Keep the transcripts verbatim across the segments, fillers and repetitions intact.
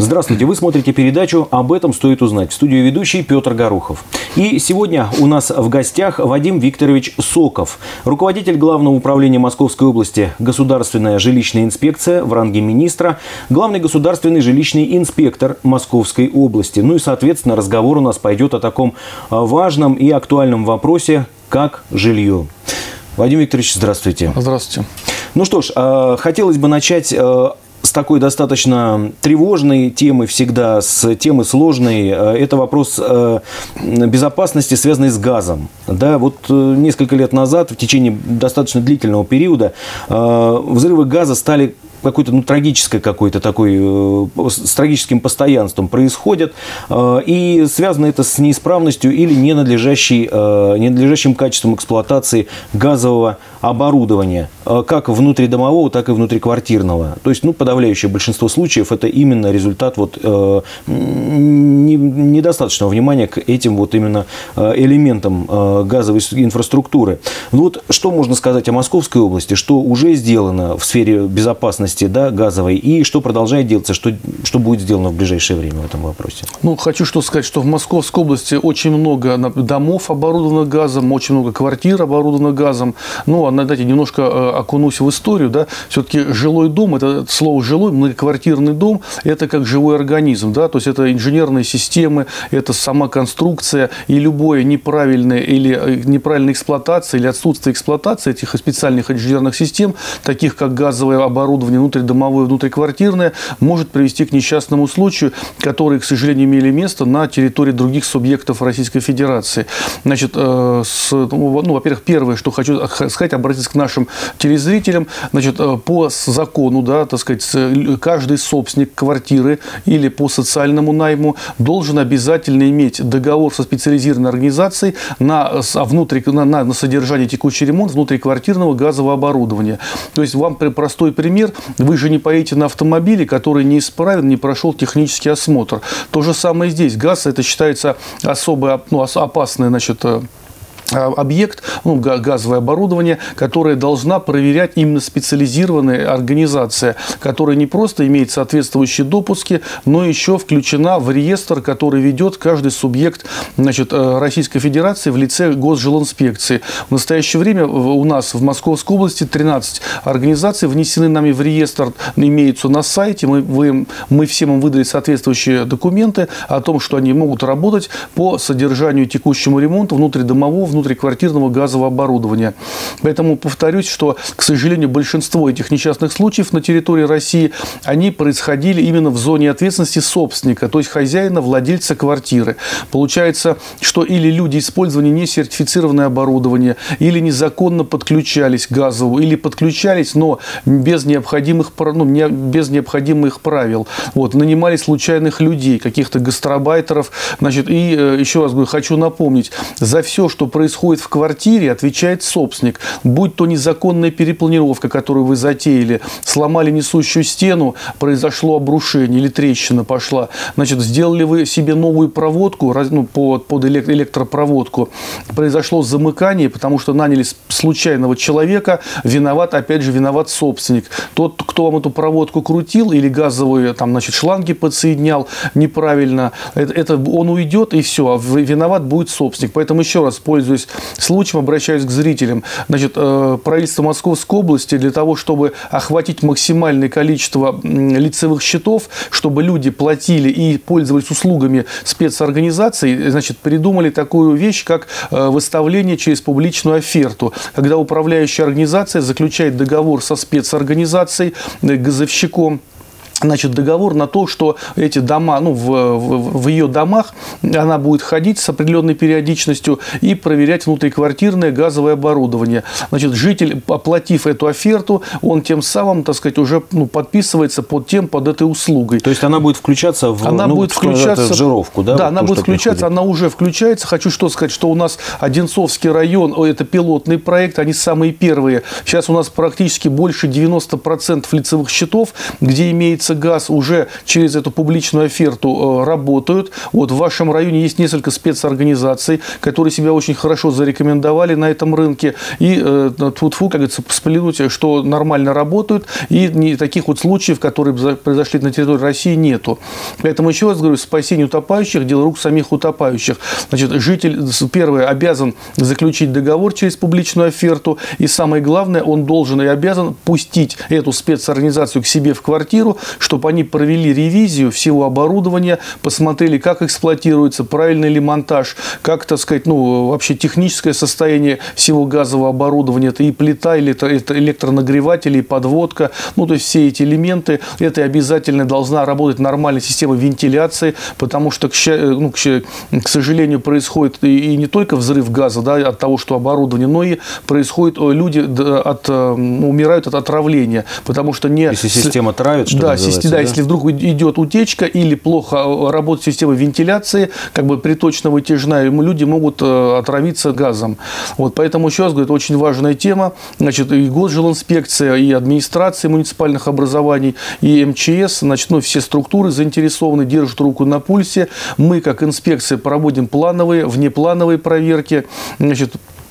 Здравствуйте, вы смотрите передачу «Об этом стоит узнать». В студии ведущий Петр Горохов. И сегодня у нас в гостях Вадим Викторович Соков, руководитель Главного управления Московской области Государственная жилищная инспекция в ранге министра, главный государственный жилищный инспектор Московской области. Ну и, соответственно, разговор у нас пойдет о таком важном и актуальном вопросе, как жилье. Вадим Викторович, здравствуйте. Здравствуйте. Ну что ж, хотелось бы начать с такой достаточно тревожной темы всегда, с темы сложной. Это вопрос безопасности, связанный с газом. Да, вот несколько лет назад, в течение достаточно длительного периода, взрывы газа стали какой-то, ну, трагической какой-то такой, э, с трагическим постоянством происходят, э, и связано это с неисправностью или ненадлежащей, э, ненадлежащим качеством эксплуатации газового оборудования, э, как внутридомового, так и внутриквартирного. То есть, ну, подавляющее большинство случаев это именно результат вот, э, не, недостаточного внимания к этим вот именно элементам э, газовой инфраструктуры. Вот что можно сказать о Московской области, что уже сделано в сфере безопасности, да, газовой, и что продолжает делаться, что, что будет сделано в ближайшее время в этом вопросе? Ну, хочу что сказать, что в Московской области очень много домов оборудовано газом, очень много квартир оборудовано газом. Ну, а, знаете, немножко окунусь в историю, да, все-таки жилой дом, это слово жилой, многоквартирный дом, это как живой организм, да, то есть это инженерные системы, это сама конструкция, и любое неправильное или неправильная эксплуатация или отсутствие эксплуатации этих специальных инженерных систем, таких как газовое оборудование, внутридомовое, внутриквартирное, может привести к несчастному случаю, который, к сожалению, имели место на территории других субъектов Российской Федерации. Значит, э, с, ну, во-первых, первое, что хочу сказать, обратиться к нашим телезрителям. Значит, по закону, да, так сказать, каждый собственник квартиры или по социальному найму должен обязательно иметь договор со специализированной организацией на, внутри, на, на содержание, текущий ремонт внутриквартирного газового оборудования. То есть, вам простой пример. Вы же не поедете на автомобиле, который неисправен, не прошел технический осмотр. То же самое здесь. Газ – это считается особо, ну, опасное, значит, объект, ну, газовое оборудование, которое должна проверять именно специализированная организация, которая не просто имеет соответствующие допуски, но еще включена в реестр, который ведет каждый субъект, значит, Российской Федерации в лице Госжилинспекции. В настоящее время у нас в Московской области тринадцать организаций внесены нами в реестр, имеются на сайте. Мы, вы, мы всем им выдали соответствующие документы о том, что они могут работать по содержанию и текущему ремонту внутридомового, внутриквартирного газового оборудования. Поэтому повторюсь, что, к сожалению, большинство этих несчастных случаев на территории России, они происходили именно в зоне ответственности собственника, то есть хозяина, владельца квартиры. Получается, что или люди использовали несертифицированное оборудование, или незаконно подключались к газовому, или подключались, но без необходимых, ну, без необходимых правил. Вот, нанимали случайных людей, каких-то гастарбайтеров. Значит, и еще раз говорю, хочу напомнить, за все, что происходит происходит в квартире, отвечает собственник. Будь то незаконная перепланировка, которую вы затеяли, сломали несущую стену, произошло обрушение или трещина пошла, значит, сделали вы себе новую проводку, ну, под, под электропроводку, произошло замыкание, потому что наняли случайного человека, виноват, опять же, виноват собственник. Тот, кто вам эту проводку крутил или газовые, там, значит, шланги подсоединял неправильно, это, это он уйдет, и все, а виноват будет собственник. Поэтому еще раз, пользуясь случаем, обращаюсь к зрителям. Значит, правительство Московской области для того, чтобы охватить максимальное количество лицевых счетов, чтобы люди платили и пользовались услугами спецорганизаций, значит, придумали такую вещь, как выставление через публичную оферту, когда управляющая организация заключает договор со спецорганизацией, газовщиком, значит, договор на то, что эти дома, ну, в, в, в ее домах она будет ходить с определенной периодичностью и проверять внутриквартирное газовое оборудование. Значит, житель, оплатив эту оферту, он тем самым, так сказать, уже, ну, подписывается под тем, под этой услугой. То есть она будет включаться в, она ну, будет включаться, в жировку, да? Да, вот она то, будет включаться, приходит. Она уже включается. Хочу что сказать, что у нас Одинцовский район, это пилотный проект, они самые первые. Сейчас у нас практически больше девяноста процентов лицевых счетов, где имеется единицы газ уже через эту публичную оферту работают. Вот в вашем районе есть несколько спецорганизаций, которые себя очень хорошо зарекомендовали на этом рынке. И тьфу-тьфу, как говорится, сплюнуть, что нормально работают. И не таких вот случаев, которые произошли на территории России, нету. Поэтому еще раз говорю, спасение утопающих – дело рук самих утопающих. Значит, житель, первое, обязан заключить договор через публичную оферту. И самое главное, он должен и обязан пустить эту спецорганизацию к себе в квартиру, чтобы они провели ревизию всего оборудования, посмотрели, как эксплуатируется, правильный ли монтаж, как, так сказать, ну, вообще техническое состояние всего газового оборудования. Это и плита, или это электронагреватели, и подводка. Ну, то есть все эти элементы. Это обязательно должна работать нормальная система вентиляции, потому что, к, ну, к сожалению, происходит и не только взрыв газа, да, от того, что оборудование, но и происходит, люди от, ну, умирают от отравления, потому что не... Если система травит, что да, называется, да, да, если вдруг идет утечка или плохо работает система вентиляции, как бы приточно-вытяжная, люди могут отравиться газом. Вот, поэтому, еще раз говорю, это очень важная тема. Значит, и Госжилинспекция, и администрация муниципальных образований, и эм че эс, значит, ну, все структуры заинтересованы, держат руку на пульсе. Мы, как инспекция, проводим плановые, внеплановые проверки. Значит,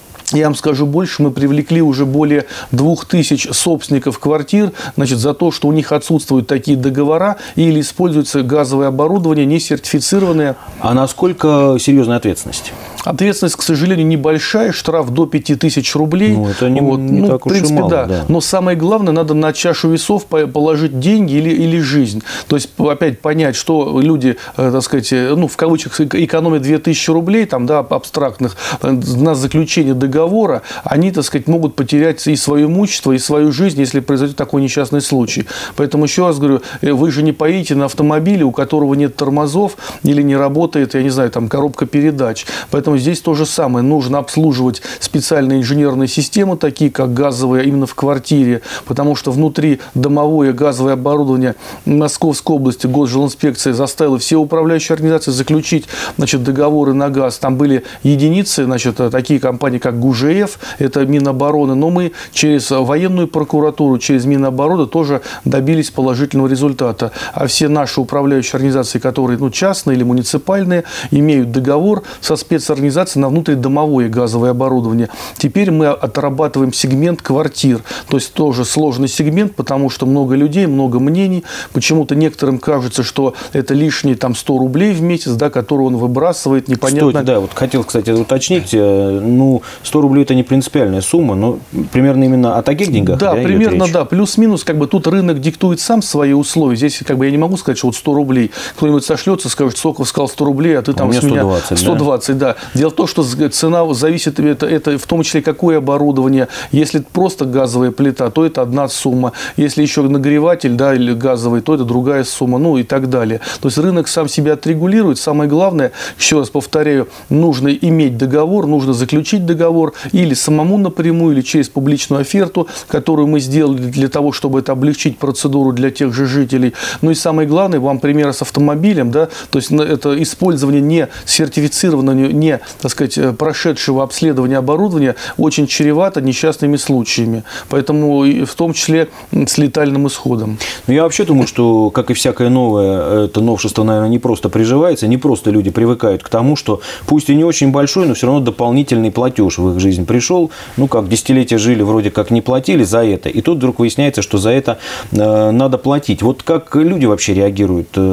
я вам скажу больше, мы привлекли уже более двух тысяч собственников квартир, значит, за то, что у них отсутствуют такие договора или используется газовое оборудование не сертифицированное. А насколько серьезная ответственность? Ответственность, к сожалению, небольшая, штраф до пяти тысяч рублей. Ну, это не, вот. не ну, так в принципе, уж и мало. Да. Да. Но самое главное, надо на чашу весов положить деньги или, или жизнь. То есть, опять понять, что люди, так сказать, ну, в кавычках, экономят две тысячи рублей, там, да, абстрактных, на заключение договора, они, так сказать, могут потерять и свое имущество, и свою жизнь, если произойдет такой несчастный случай. Поэтому, еще раз говорю, вы же не поедете на автомобиле, у которого нет тормозов или не работает, я не знаю, там, коробка передач. Поэтому здесь то же самое. Нужно обслуживать специальные инженерные системы, такие как газовые, именно в квартире, потому что внутри домовое газовое оборудование Московской области Госжилинспекция заставила все управляющие организации заключить, значит, договоры на газ. Там были единицы, значит, такие компании, как ГУЖФ, это Минобороны, но мы через военную прокуратуру, через Минобороны тоже добились положительного результата. А все наши управляющие организации, которые, ну, частные или муниципальные, имеют договор со спецорганизацией на внутридомовое газовое оборудование. Теперь мы отрабатываем сегмент квартир. То есть тоже сложный сегмент, потому что много людей, много мнений. Почему-то некоторым кажется, что это лишние там сто рублей в месяц, да, которые он выбрасывает, непонятно. Стойте, да, вот хотел, кстати, уточнить, ну, сто рублей это не принципиальная сумма, но примерно именно о таких деньгах. Да, да, примерно, да, плюс-минус, как бы тут рынок диктует сам свои условия. Здесь, как бы, я не могу сказать, что вот сто рублей, кто-нибудь сошлется, скажет, Соков сказал сто рублей, а ты там а у меня с меня сто двадцать, сто двадцать, да. да. Дело в том, что цена зависит, это, это в том числе какое оборудование. Если просто газовая плита, то это одна сумма. Если еще нагреватель, да, или газовый, то это другая сумма, ну и так далее. То есть рынок сам себя отрегулирует. Самое главное, еще раз повторяю, нужно иметь договор, нужно заключить договор или самому напрямую, или через публичную оферту, которую мы сделали для того, чтобы это облегчить процедуру для тех же жителей. Ну и самое главное, вам пример с автомобилем, да, то есть это использование не сертифицированного, не, так сказать, прошедшего обследования оборудования очень чревато несчастными случаями. Поэтому в том числе с летальным исходом. Ну, я вообще думаю, что, как и всякое новое, это новшество, наверное, не просто приживается, не просто люди привыкают к тому, что пусть и не очень большой, но все равно дополнительный платеж в их жизнь пришел. Ну, как десятилетия жили, вроде как не платили за это, и тут вдруг выясняется, что за это э, надо платить. Вот как люди вообще реагируют э,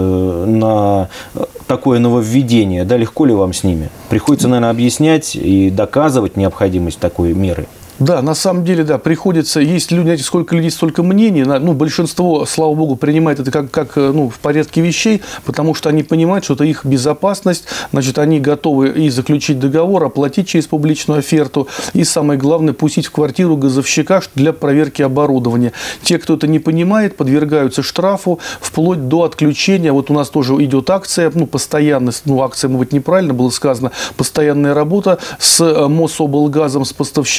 на такое нововведение? Да, легко ли вам с ними? Приходится, наверное, объяснять и доказывать необходимость такой меры. Да, на самом деле, да, приходится, есть люди, знаете, сколько людей, столько мнений, ну, большинство, слава богу, принимает это как, как, ну, в порядке вещей, потому что они понимают, что это их безопасность, значит, они готовы и заключить договор, оплатить через публичную оферту, и самое главное, пустить в квартиру газовщика для проверки оборудования. Те, кто это не понимает, подвергаются штрафу, вплоть до отключения. Вот у нас тоже идет акция, ну, постоянность, ну, акция, может быть, неправильно было сказано, постоянная работа с Мособлгазом, с поставщиком газа,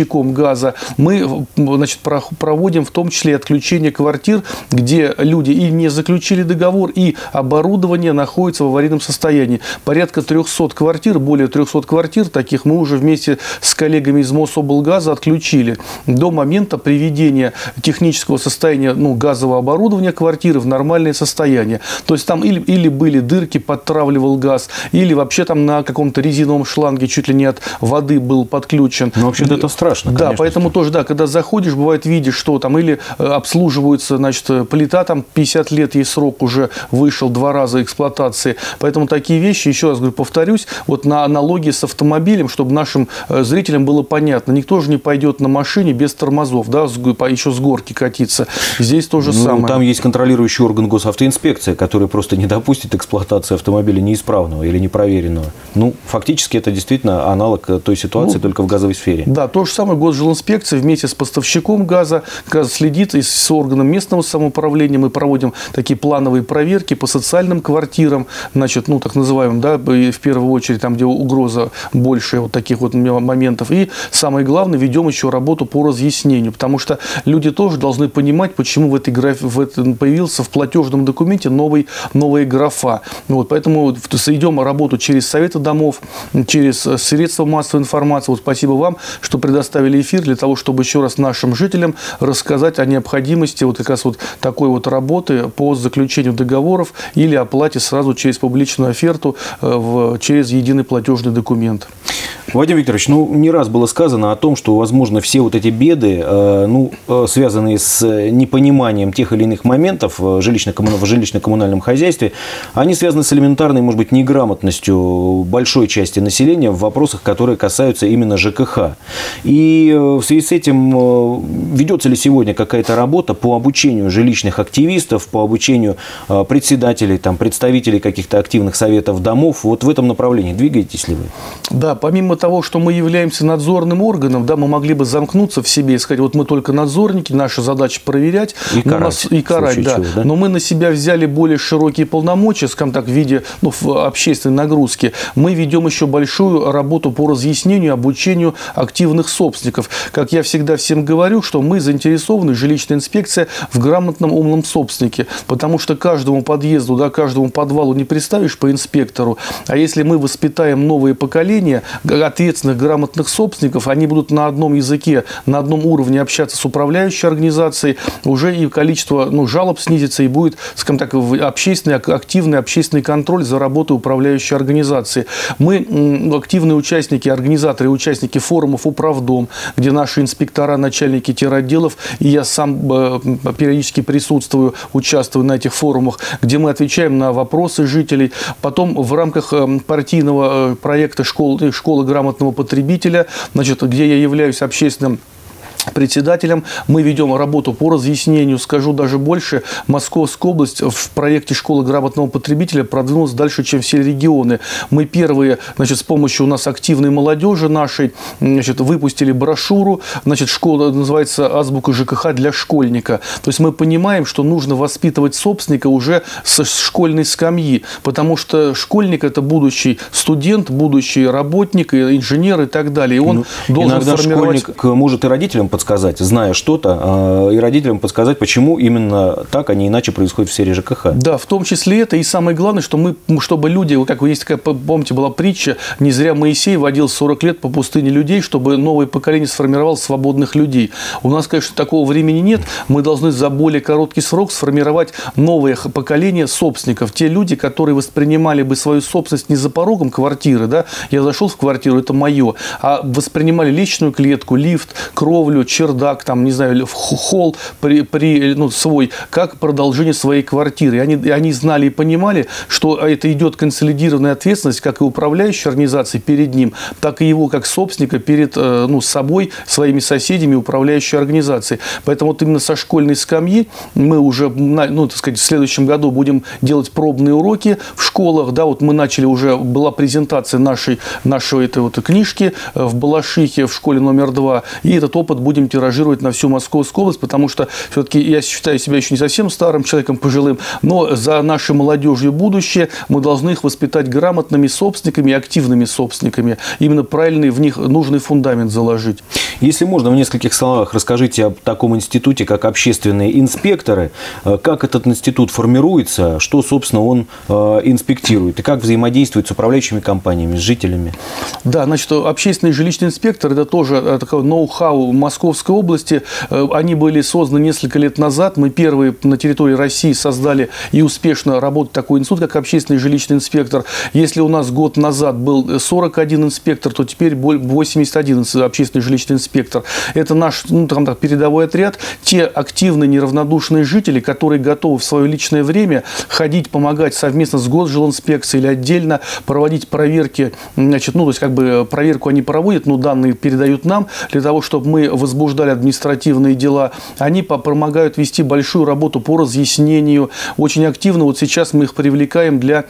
газа. Мы, значит, проводим в том числе отключение квартир, где люди и не заключили договор, и оборудование находится в аварийном состоянии. Порядка трёхсот квартир, более трёхсот квартир таких мы уже вместе с коллегами из Мособлгаза отключили до момента приведения технического состояния, ну, газового оборудования квартиры в нормальное состояние. То есть там или, или были дырки, подтравливал газ, или вообще там на каком-то резиновом шланге чуть ли не от воды был подключен. Ну, вообще-то это страшно, Да, конечно. поэтому тоже, да, когда заходишь, бывает, видишь, что там или обслуживается, значит, плита, там пятьдесят лет ей срок уже вышел, два раза эксплуатации. Поэтому такие вещи, еще раз говорю, повторюсь, вот на аналогии с автомобилем, чтобы нашим зрителям было понятно. Никто же не пойдет на машине без тормозов, да, еще с горки катиться. Здесь то же ну, самое. Там есть контролирующий орган госавтоинспекции, который просто не допустит эксплуатации автомобиля неисправного или непроверенного. Ну, фактически это действительно аналог той ситуации, ну, только в газовой сфере. Да, то же самое Госжилинспекция вместе с поставщиком газа, газ следит, и с органом местного самоуправления мы проводим такие плановые проверки по социальным квартирам, значит, ну, так называемым, да, в первую очередь, там, где угроза больше вот таких вот моментов. И самое главное, ведем еще работу по разъяснению, потому что люди тоже должны понимать, почему в этой графе, в этом появился в платежном документе новый, новая графа. Вот, поэтому идем работу через советы домов, через средства массовой информации. Вот спасибо вам, что предоставили эфир для того, чтобы еще раз нашим жителям рассказать о необходимости вот как раз вот такой вот работы по заключению договоров или оплате сразу через публичную оферту в, через единый платежный документ. Вадим Викторович, ну, не раз было сказано о том, что, возможно, все вот эти беды, э, ну, э, связанные с непониманием тех или иных моментов в жилищно-коммунальном, в жилищно-коммунальном хозяйстве, они связаны с элементарной, может быть, неграмотностью большой части населения в вопросах, которые касаются именно ЖКХ. И э, в связи с этим э, ведется ли сегодня какая-то работа по обучению жилищных активистов, по обучению э, председателей, там, представителей каких-то активных советов домов? Вот в этом направлении двигаетесь ли вы? Да, помимо того, что мы являемся надзорным органом, да, мы могли бы замкнуться в себе и сказать, вот мы только надзорники, наша задача проверять и карать, нас, и карать да. Чего, да. Но мы на себя взяли более широкие полномочия, скажем так, в виде, ну, в общественной нагрузки. Мы ведем еще большую работу по разъяснению, обучению активных собственников. Как я всегда всем говорю, что мы заинтересованы, жилищная инспекция, в грамотном умном собственнике, потому что каждому подъезду, да, каждому подвалу не представишь по инспектору, а если мы воспитаем новые поколения ответственных, грамотных собственников, они будут на одном языке, на одном уровне общаться с управляющей организацией, уже и количество, ну, жалоб снизится, и будет, скажем так, общественный, активный общественный контроль за работой управляющей организации. Мы активные участники, организаторы и участники форумов «Управдом», где наши инспектора, начальники теротделов, и я сам периодически присутствую, участвую на этих форумах, где мы отвечаем на вопросы жителей. Потом в рамках партийного проекта «Школа, школа грамотного потребителя», значит, где я являюсь общественным председателем, мы ведем работу по разъяснению. Скажу даже больше, Московская область в проекте «Школы грамотного потребителя» продвинулась дальше, чем все регионы. Мы первые, значит, с помощью у нас активной молодежи нашей, значит, выпустили брошюру, значит, школа называется «Азбука ЖКХ для школьника». То есть мы понимаем, что нужно воспитывать собственника уже со школьной скамьи, потому что школьник – это будущий студент, будущий работник, инженер и так далее. И он ну, должен иногда формировать... школьник может и родителям подсказать, зная что-то, и родителям подсказать, почему именно так, а не иначе происходит в сфере ЖКХ. Да, в том числе это. И самое главное, что мы, чтобы люди, как есть такая, помните, была притча, не зря Моисей водил сорок лет по пустыне людей, чтобы новое поколение сформировало свободных людей. У нас, конечно, такого времени нет. Мы должны за более короткий срок сформировать новое поколение собственников. Те люди, которые воспринимали бы свою собственность не за порогом квартиры, да, я зашел в квартиру, это мое, а воспринимали личную клетку, лифт, кровлю, чердак, там, не знаю, холл при, при, ну, свой, как продолжение своей квартиры. И они, и они знали и понимали, что это идет консолидированная ответственность как и управляющей организации перед ним, так и его как собственника перед, ну, собой, своими соседями, управляющей организацией. Поэтому вот именно со школьной скамьи мы уже, ну, так сказать, в следующем году будем делать пробные уроки в школах. Да, вот мы начали уже, была презентация нашей, нашей этой вот книжки в Балашихе, в школе номер два. И этот опыт будем тиражировать на всю Московскую область, потому что все-таки я считаю себя еще не совсем старым человеком, пожилым, но за нашей молодежью будущее мы должны их воспитать грамотными собственниками и активными собственниками. Именно правильный в них нужный фундамент заложить. Если можно, в нескольких словах расскажите об таком институте, как общественные инспекторы, как этот институт формируется, что, собственно, он инспектирует и как взаимодействует с управляющими компаниями, с жителями. Да, значит, общественный жилищный инспектор – это тоже такой ноу-хау Московской области. Они были созданы несколько лет назад. Мы первые на территории России создали и успешно работает такой институт, как общественный жилищный инспектор. Если у нас год назад был сорок один инспектор, то теперь восемьдесят один общественный жилищный инспектор. Это наш, ну, там, так, передовой отряд. Те активные, неравнодушные жители, которые готовы в свое личное время ходить, помогать совместно с Госжилинспекцией или отдельно проводить проверки. Значит, ну, то есть, как бы проверку они проводят, но данные передают нам для того, чтобы мы возбуждали административные дела. Они помогают вести большую работу по разъяснению. Очень активно вот сейчас мы их привлекаем для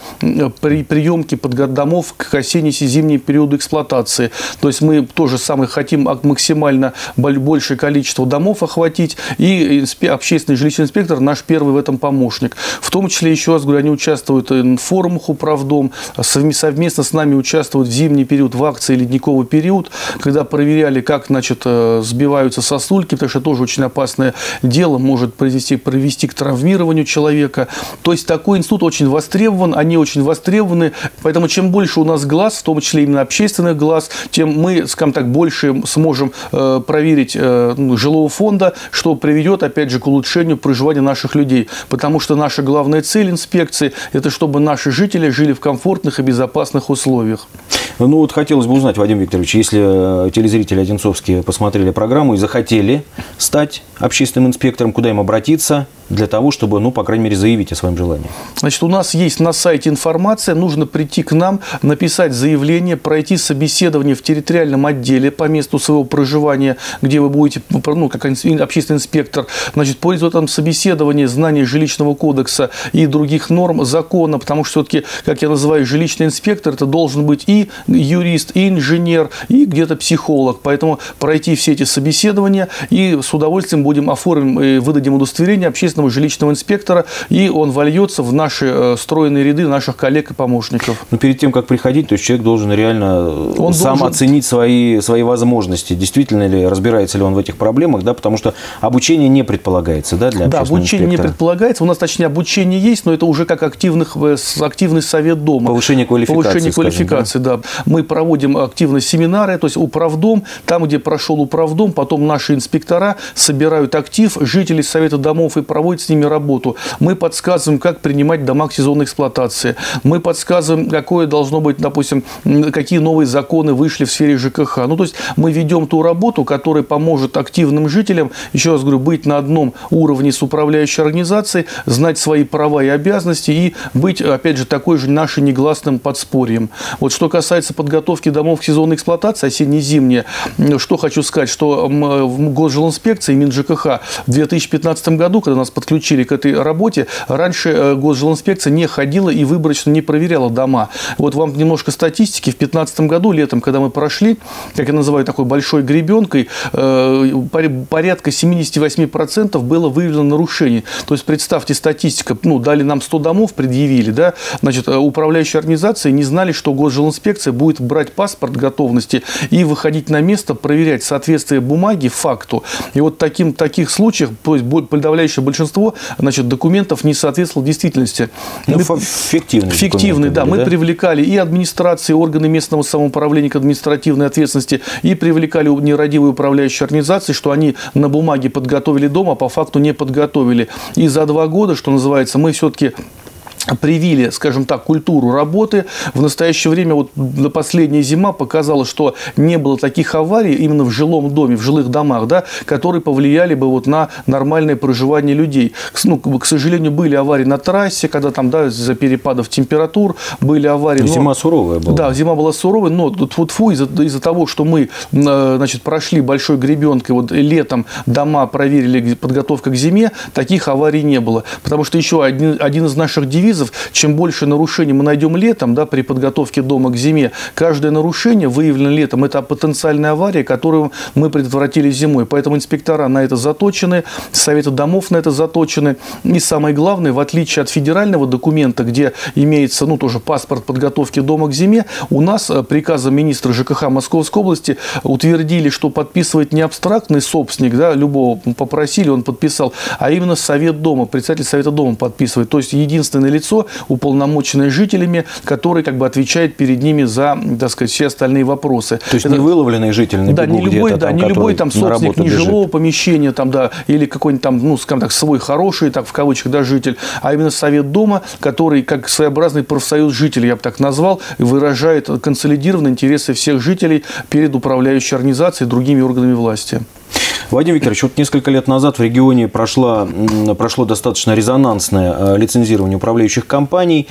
приемки домов к осенне-зимнему периоду эксплуатации. То есть мы тоже самое хотим максимально большее количество домов охватить. И общественный жилищный инспектор наш первый в этом помощник. В том числе, еще раз говорю, они участвуют в форумах «Управдом», совместно с нами участвуют в зимний период, в акции «Ледниковый период», когда проверяли, как, значит, сбиваются сосульки, потому что тоже очень опасное дело, может привести, привести к травмированию человека. То есть такой институт очень востребован, они очень востребованы, поэтому чем больше у нас глаз, в том числе именно общественных глаз, тем мы, скажем так, больше сможем э, проверить э, жилого фонда, что приведет, опять же, к улучшению проживания наших людей. Потому что наша главная цель инспекции – это чтобы наши жители жили в комфортных и безопасных условиях. Ну вот хотелось бы узнать, Вадим Викторович, если телезрители одинцовские посмотрели программу и захотели стать общественным инспектором, куда им обратиться для того, чтобы, ну, по крайней мере, заявить о своем желании? Значит, у нас есть на сайте информация, нужно прийти к нам, написать заявление, пройти собеседование в территориальном отделе по месту своего проживания, где вы будете, ну, как общественный инспектор, значит, по результатам собеседования, знания жилищного кодекса и других норм закона, потому что все-таки, как я называю, жилищный инспектор, это должен быть и юрист, и инженер, и где-то психолог. Поэтому пройти все эти собеседования, и с удовольствием будем оформим и выдадим удостоверение общественного жилищного инспектора, и он вольется в наши стройные ряды наших коллег и помощников. Но перед тем, как приходить, то есть человек должен реально он сам должен... оценить свои, свои возможности, действительно ли, разбирается ли он в этих проблемах, да, потому что обучение не предполагается, да, для Да, общественного обучение инспектора. не предполагается, у нас, точнее, обучение есть, но это уже как активных, активный совет дома. Повышение квалификации. Повышение квалификации, скажем, да. да. Мы проводим активно семинары, то есть управдом, там, где прошел управдом, потом наши инспектора собирают актив, жители совета домов и проводят с ними работу. Мы подсказываем, как принимать дома к сезонной эксплуатации. Мы подсказываем, какое должно быть, допустим, какие новые законы вышли в сфере ЖКХ. Ну, то есть мы ведем ту работу, которая поможет активным жителям, еще раз говорю, быть на одном уровне с управляющей организацией, знать свои права и обязанности и быть, опять же, такой же нашим негласным подспорьем. Вот что касается подготовки домов к сезонной эксплуатации, осенне-зимние, что хочу сказать, что в Госжилинспекции, МинЖКХ в две тысячи пятнадцатом году, когда нас подключили к этой работе, раньше Госжилинспекция не ходила и выборочно не проверяла дома. Вот вам немножко статистики. В две тысячи пятнадцатом году, летом, когда мы прошли, как я называю, такой большой гребенкой, порядка семьдесят восемь процентов было выявлено нарушений. То есть, представьте, статистика, ну, дали нам сто домов, предъявили, да, значит, управляющие организации не знали, что Госжилинспекция будет брать паспорт готовности и выходить на место, проверять соответствие бумаги факту. И вот таким, таких случаях, то есть подавляющее большинство, значит, документов не соответствовало действительности. Ну, мы, фиктивные. Фиктивные, да. Мы да? привлекали и администрации, и органы местного самоуправления к административной ответственности, и привлекали нерадивые управляющие организации, что они на бумаге подготовили дом, а по факту не подготовили. И за два года, что называется, мы все-таки привили, скажем так, культуру работы. В настоящее время, вот последняя зима показала, что не было таких аварий именно в жилом доме, в жилых домах, да, которые повлияли бы вот на нормальное проживание людей. Ну, к сожалению, были аварии на трассе, когда там, да, из-за перепадов температур были аварии. Но... Зима суровая была. Да, зима была суровая, но тьфу-тьфу, из-за, из-за того, что мы, значит, прошли большой гребенкой, вот летом дома проверили, подготовка к зиме, таких аварий не было. Потому что еще один, один из наших девизов вызов. Чем больше нарушений мы найдем летом, да, при подготовке дома к зиме, каждое нарушение, выявленное летом, это потенциальная авария, которую мы предотвратили зимой. Поэтому инспектора на это заточены, советы домов на это заточены. И самое главное, в отличие от федерального документа, где имеется, ну, тоже паспорт подготовки дома к зиме, у нас приказом министра ЖКХ Московской области утвердили, что подписывает не абстрактный собственник, да, любого попросили, он подписал, а именно совет дома, председатель совета дома подписывает. То есть единственное лицо, уполномоченное жителями, который как бы отвечает перед ними за, так сказать, все остальные вопросы. То есть это, не выловленный житель на да, бегу не любой, да, там, не любой там собственник нежилого помещения там, да, или какой-нибудь там, ну, скажем так, свой хороший, так в кавычках, да, житель, а именно совет дома, который как своеобразный профсоюз жителей, я бы так назвал, выражает консолидированные интересы всех жителей перед управляющей организацией и другими органами власти. Вадим Викторович, вот несколько лет назад в регионе прошло, прошло достаточно резонансное лицензирование управляющих компаний.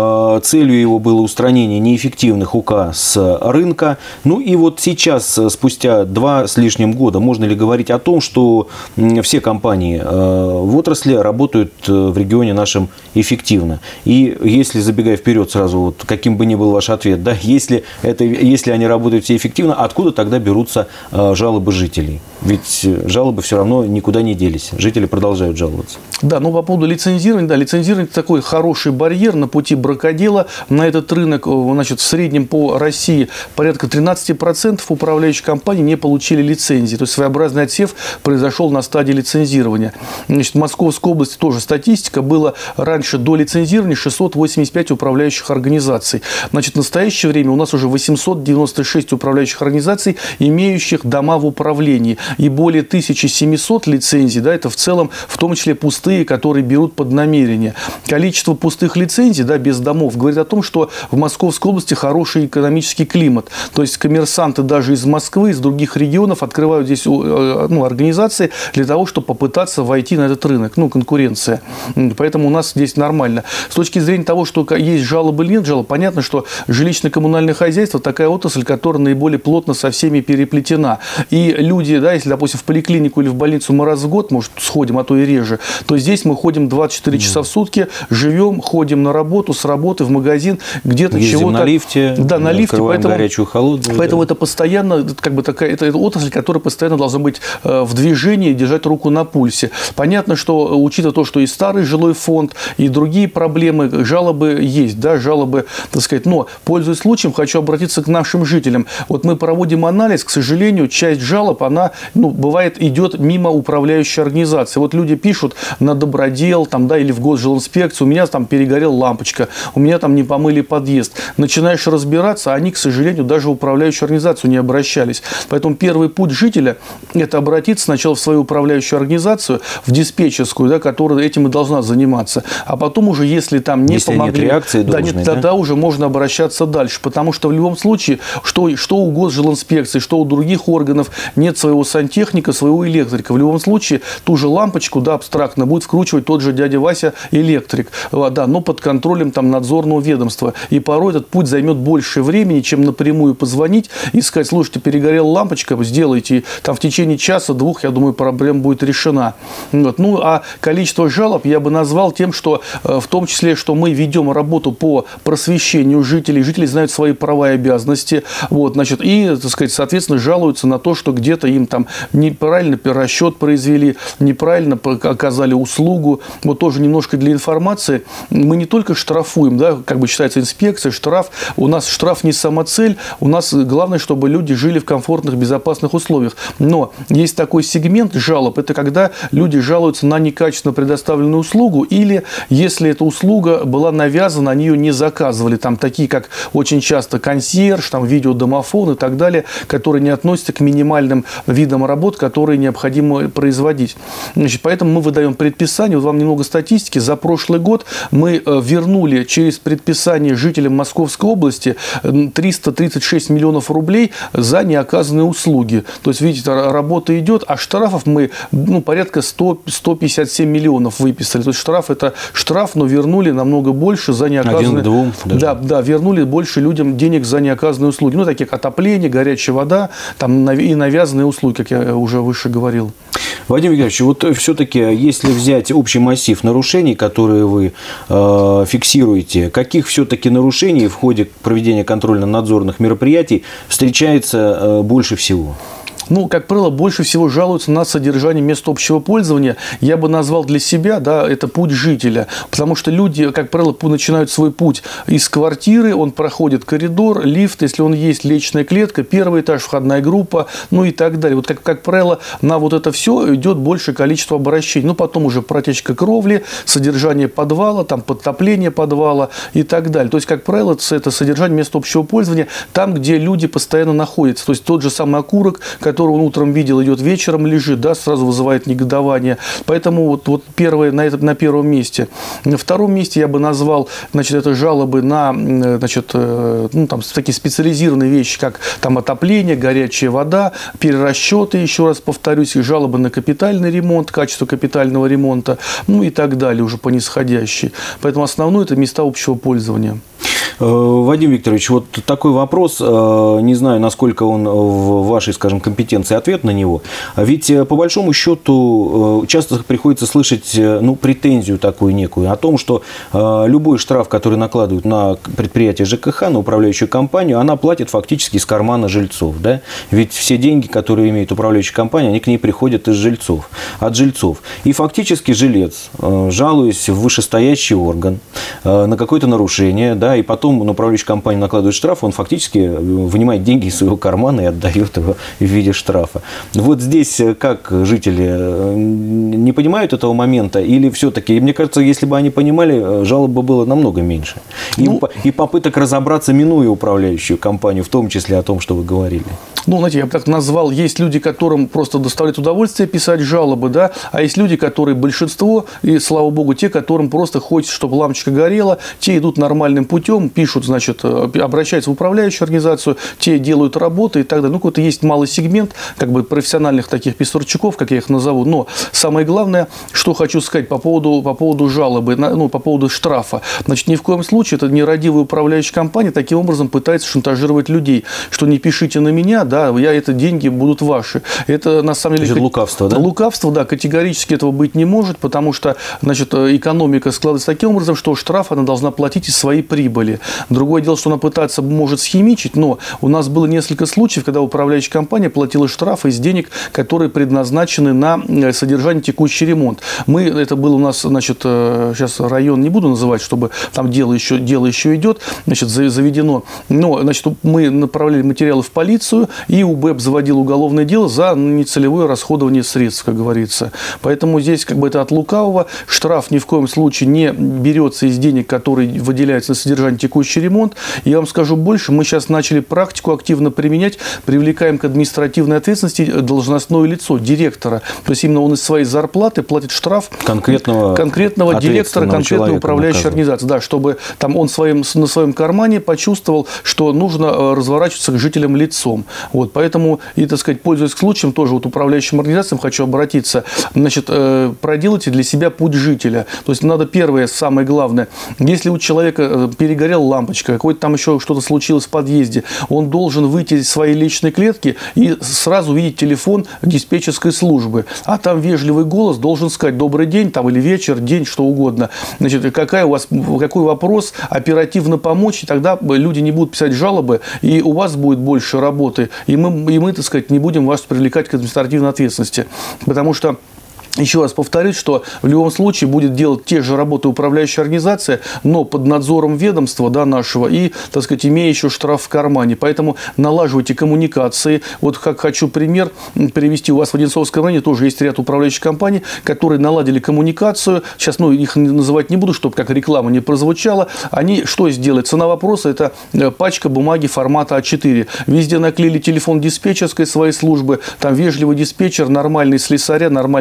Целью его было устранение неэффективных УК с рынка. Ну и вот сейчас, спустя два с лишним года, можно ли говорить о том, что все компании в отрасли работают в регионе нашем эффективно? И если, забегая вперед сразу, вот, каким бы ни был ваш ответ, да, если, это, если они работают все эффективно, откуда тогда берутся жалобы жителей? Ведь жалобы все равно никуда не делись. Жители продолжают жаловаться. Да, ну по поводу лицензирования. Да, лицензирование – это такой хороший барьер на пути бракодела. На этот рынок, значит, в среднем по России порядка тринадцати процентов управляющих компаний не получили лицензии. То есть своеобразный отсев произошел на стадии лицензирования. Значит, в Московской области тоже статистика. Было раньше до лицензирования шестьсот восемьдесят пять управляющих организаций. Значит, в настоящее время у нас уже восемьсот девяносто шесть управляющих организаций, имеющих дома в управлении. И более тысячи семисот лицензий, да, это в целом, в том числе пустые, которые берут под намерение. Количество пустых лицензий, да, без домов, говорит о том, что в Московской области хороший экономический климат. То есть коммерсанты даже из Москвы, из других регионов открывают здесь, ну, организации для того, чтобы попытаться войти на этот рынок. Ну, конкуренция. Поэтому у нас здесь нормально. С точки зрения того, что есть жалобы или нет жалоб, понятно, что жилищно-коммунальное хозяйство такая отрасль, которая наиболее плотно со всеми переплетена. И люди, да, если, допустим, в поликлинику или в больницу мы раз в год, может, сходим, а то и реже, то здесь мы ходим двадцать четыре часа в сутки, живем, ходим на работу, с работы в магазин, где-то чего-то. на лифте, да, на лифте, поэтому, горячую, холодную. Поэтому да. это постоянно, как бы такая, это, это отрасль, которая постоянно должна быть э, в движении, держать руку на пульсе. Понятно, что, учитывая то, что и старый жилой фонд, и другие проблемы, жалобы есть, да, жалобы, так сказать, но, пользуясь случаем, хочу обратиться к нашим жителям. Вот мы проводим анализ, к сожалению, часть жалоб, она, ну, бывает, идет мимо управляющей организации. Вот люди пишут на добродел, там, да, или в госжилинспекцию, у меня там перегорела лампочка, у меня там не помыли подъезд. Начинаешь разбираться, они, к сожалению, даже в управляющую организацию не обращались. Поэтому первый путь жителя – это обратиться сначала в свою управляющую организацию, в диспетчерскую, да, которая этим и должна заниматься. А потом уже, если там не если помогли, нет реакции да, должной, нет, да? тогда уже можно обращаться дальше. Потому что в любом случае, что, что у госжилинспекции, что у других органов, нет своего сантехника, своего электрика. В любом случае, ту же лампочку, да, абстрактно будет вкручивать тот же дядя Вася электрик, да, но под контролем там надзорного ведомства. И порой этот путь займет больше времени, чем напрямую позвонить и сказать: слушайте, перегорела лампочка, сделайте. Там в течение часа-двух, я думаю, проблема будет решена. Вот. Ну, а количество жалоб я бы назвал тем, что в том числе, что мы ведем работу по просвещению жителей. Жители знают свои права и обязанности. Вот, значит, и, так сказать, соответственно, жалуются на то, что где-то им там неправильно расчет произвели, неправильно оказали услугу. Вот тоже немножко для информации. Мы не только штрафуем, да, как бы считается инспекция, штраф. У нас штраф не самоцель. У нас главное, чтобы люди жили в комфортных, безопасных условиях. Но есть такой сегмент жалоб. Это когда люди жалуются на некачественно предоставленную услугу, или если эта услуга была навязана, они ее не заказывали. Там такие, как очень часто консьерж, там видеодомофон и так далее, которые не относятся к минимальным видам работ, которые необходимо производить. Значит, поэтому мы выдаем предписание. Вот вам немного статистики. За прошлый год мы вернули через предписание жителям Московской области триста тридцать шесть миллионов рублей за неоказанные услуги. То есть, видите, работа идет, а штрафов мы, ну, порядка сто — сто пятьдесят семь миллионов выписали. То есть штраф — это штраф, но вернули намного больше за неоказанные... Один к двум даже. Да, да, вернули больше людям денег за неоказанные услуги. Ну, такие как отопление, горячая вода, там и навязанные услуги, как я уже выше говорил. Вадим Викторович, вот все-таки, если взять общий массив нарушений, которые вы э, фиксируете, каких все-таки нарушений в ходе проведения контрольно-надзорных мероприятий встречается э, больше всего? Ну, как правило, больше всего жалуются на содержание мест общего пользования. Я бы назвал для себя, да, это путь жителя. Потому что люди, как правило, начинают свой путь из квартиры, он проходит коридор, лифт, если он есть, лестничная клетка, первый этаж, входная группа, ну и так далее. Вот, как, как правило, на вот это все идет большее количество обращений. Ну, потом уже протечка кровли, содержание подвала, там, подтопление подвала и так далее. То есть, как правило, это содержание мест общего пользования там, где люди постоянно находятся. То есть, тот же самый окурок, который который он утром видел, идет вечером, лежит, да, сразу вызывает негодование. Поэтому вот, вот первое, на, этом, на первом месте. На втором месте я бы назвал, значит, это жалобы на, значит, ну, там, такие специализированные вещи, как там отопление, горячая вода, перерасчеты, еще раз повторюсь, и жалобы на капитальный ремонт, качество капитального ремонта, ну и так далее, уже по нисходящей. Поэтому основное – это места общего пользования. Вадим Викторович, вот такой вопрос, не знаю, насколько он в вашей, скажем, компетенции, ответ на него. Ведь, по большому счету, часто приходится слышать, ну, претензию такую некую о том, что любой штраф, который накладывают на предприятие ЖКХ, на управляющую компанию, она платит фактически из кармана жильцов. Да? Ведь все деньги, которые имеет управляющая компания, они к ней приходят из жильцов, от жильцов. И фактически жилец, жалуясь в вышестоящий орган на какое-то нарушение, да, и потом на управляющую компанию накладывает штраф, он фактически вынимает деньги из своего кармана и отдает его в виде штрафа. Вот здесь как жители не понимают этого момента, или все-таки, мне кажется, если бы они понимали, жалоб бы было намного меньше. И, ну, и попыток разобраться, минуя управляющую компанию, в том числе о том, что вы говорили. Ну, знаете, я бы так назвал, есть люди, которым просто доставляет удовольствие писать жалобы, да, а есть люди, которые большинство, и, слава богу, те, которым просто хочется, чтобы лампочка горела, те идут нормальным путем, пишут, значит, обращаются в управляющую организацию, те делают работы и так далее. Ну, какой-то есть малый сегмент, как бы, профессиональных таких писарчуков, как я их назову, но самое главное, что хочу сказать по поводу, по поводу жалобы, ну, по поводу штрафа. Значит, ни в коем случае это нерадивая управляющая компания таким образом пытается шантажировать людей, что не пишите на меня, да, я, это деньги будут ваши. Это, на самом деле, значит, лукавство, да? Лукавство, да, категорически этого быть не может, потому что, значит, экономика складывается таким образом, что штраф она должна платить из своей прибыли. Другое дело, что она пытается, может схимичить, но у нас было несколько случаев, когда управляющая компания платила штрафы из денег, которые предназначены на содержание текущий ремонт. Мы, это было у нас, значит, сейчас район не буду называть, чтобы там дело еще, дело еще идет, значит, заведено, но, значит, мы направляли материалы в полицию, и УБЭП заводил уголовное дело за нецелевое расходование средств, как говорится. Поэтому здесь как бы это от лукавого. Штраф ни в коем случае не берется из денег, которые выделяются на содержание текущий ремонт. И я вам скажу больше, мы сейчас начали практику активно применять, привлекаем к административной ответственности должностное лицо, директора. То есть именно он из своей зарплаты платит штраф конкретного, конкретного директора, конкретной управляющей организации. Да, чтобы там он своим, на своем кармане почувствовал, что нужно разворачиваться к жителям лицом. Вот, поэтому, и, так сказать, пользуясь случаем, тоже вот управляющим организациям хочу обратиться, значит, э, проделайте для себя путь жителя. То есть, надо первое, самое главное, если у человека перегорела лампочка, какое-то там еще что-то случилось в подъезде, он должен выйти из своей личной клетки и сразу видеть телефон диспетчерской службы. А там вежливый голос должен сказать «добрый день», там, или вечер, день, что угодно. Значит, какая у вас, какой вопрос, оперативно помочь, и тогда люди не будут писать жалобы, и у вас будет больше работы. И мы, и мы, так сказать, не будем вас привлекать к административной ответственности. Потому что, еще раз повторюсь, что в любом случае будет делать те же работы управляющая организация, но под надзором ведомства, да, нашего и, так сказать, имея еще штраф в кармане. Поэтому налаживайте коммуникации. Вот как хочу пример привести. У вас в Одинцовском районе тоже есть ряд управляющих компаний, которые наладили коммуникацию. Сейчас, ну, их называть не буду, чтобы как реклама не прозвучала. Они что сделают? Цена вопроса – это пачка бумаги формата а четыре. Везде наклеили телефон диспетчерской своей службы. Там вежливый диспетчер, нормальный слесаря, нормальный электрик,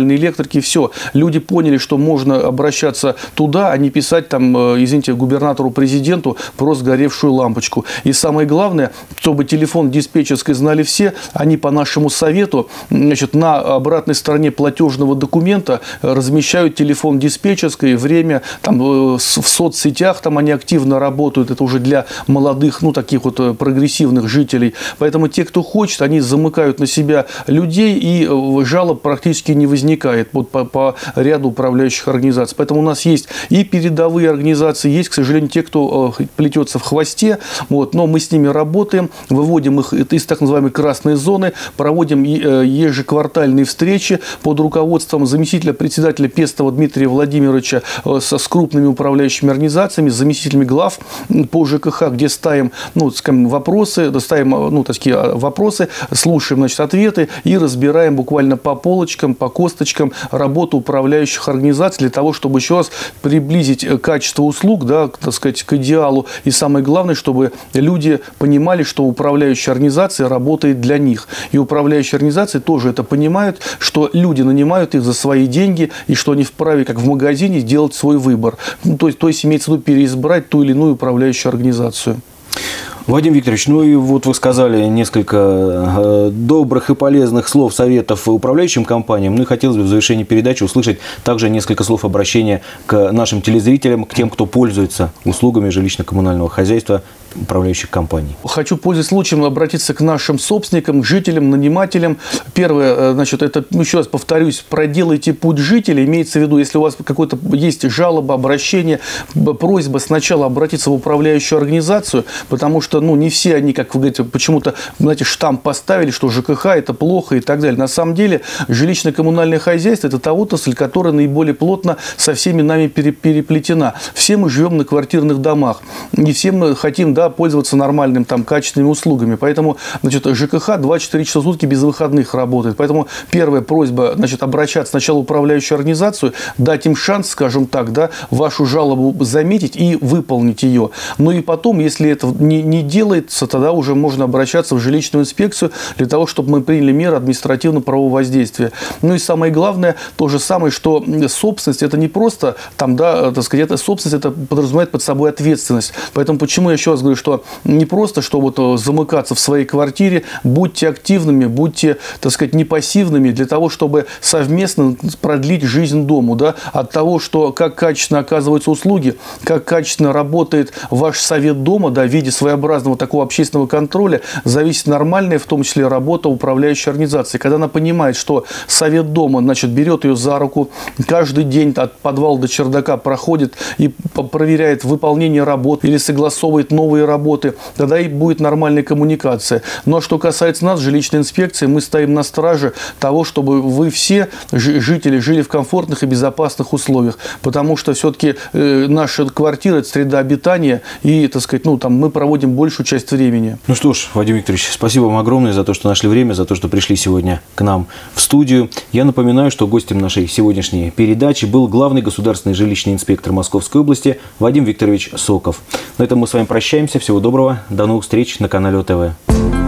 циферки, все. Люди поняли, что можно обращаться туда, а не писать там, извините, губернатору, президенту про сгоревшую лампочку. И самое главное, чтобы телефон диспетчерской знали все, они по нашему совету, значит, на обратной стороне платежного документа размещают телефон диспетчерской, время, там, в соцсетях там они активно работают, это уже для молодых, ну, таких вот прогрессивных жителей. Поэтому те, кто хочет, они замыкают на себя людей, и жалоб практически не возникает вот по, по ряду управляющих организаций. Поэтому у нас есть и передовые организации, есть, к сожалению, те, кто плетется в хвосте, вот, но мы с ними работаем, выводим их из так называемой красной зоны, проводим ежеквартальные встречи под руководством заместителя председателя Пестова Дмитрия Владимировича со, с крупными управляющими организациями, с заместителями глав по ЖКХ, где ставим, ну, скажем, вопросы, ставим, ну, такие вопросы, слушаем, значит, ответы и разбираем буквально по полочкам, по косточкам работу управляющих организаций для того, чтобы еще раз приблизить качество услуг, да, так сказать, к идеалу. И самое главное, чтобы люди понимали, что управляющая организация работает для них. И управляющие организации тоже это понимают, что люди нанимают их за свои деньги, и что они вправе, как в магазине, сделать свой выбор. Ну, то есть, то есть имеется в виду переизбрать ту или иную управляющую организацию. Вадим Викторович, ну и вот вы сказали несколько добрых и полезных слов, советов управляющим компаниям. Ну и хотелось бы в завершении передачи услышать также несколько слов обращения к нашим телезрителям, к тем, кто пользуется услугами жилищно-коммунального хозяйства управляющих компаний. Хочу, пользуясь случаем, обратиться к нашим собственникам, к жителям, нанимателям. Первое, значит, это, еще раз повторюсь, проделайте путь жителя. Имеется в виду, если у вас какой-то есть жалоба, обращение, просьба сначала обратиться в управляющую организацию, потому что, ну, не все они, как вы говорите, почему-то, знаете, штамп поставили, что ЖКХ это плохо и так далее. На самом деле, жилищно-коммунальное хозяйство – это та отрасль, которая наиболее плотно со всеми нами переплетена. Все мы живем на квартирных домах, и все мы хотим, да, пользоваться нормальным, там, качественными услугами. Поэтому, значит, ЖКХ двадцать четыре часа в сутки без выходных работает. Поэтому первая просьба, значит, обращаться сначала в управляющую организацию, дать им шанс, скажем так, да, вашу жалобу заметить и выполнить ее. Ну и потом, если это не, не делается, тогда уже можно обращаться в жилищную инспекцию для того, чтобы мы приняли меры административно-правового воздействия. Ну и самое главное, то же самое, что собственность это не просто, там, да, так сказать, это собственность, это подразумевает под собой ответственность. Поэтому почему я еще раз говорю, что не просто, что вот замыкаться в своей квартире, будьте активными, будьте, так сказать, не пассивными для того, чтобы совместно продлить жизнь дому, да, от того, что как качественно оказываются услуги, как качественно работает ваш совет дома, да, в виде своеобразного такого общественного контроля, зависит нормальная, в том числе, работа управляющей организации. Когда она понимает, что совет дома, значит, берет ее за руку, каждый день от подвала до чердака проходит и проверяет выполнение работ или согласовывает новые работы, тогда и будет нормальная коммуникация. Но что касается нас, жилищной инспекции, мы стоим на страже того, чтобы вы все, жители, жили в комфортных и безопасных условиях, потому что все-таки э, наша квартира – это среда обитания, и, так сказать, ну, там мы проводим большую часть времени. Ну что ж, Вадим Викторович, спасибо вам огромное за то, что нашли время, за то, что пришли сегодня к нам в студию. Я напоминаю, что гостем нашей сегодняшней передачи был главный государственный жилищный инспектор Московской области Вадим Викторович Соков. На этом мы с вами прощаемся. Всего доброго. До новых встреч на канале ОТВ.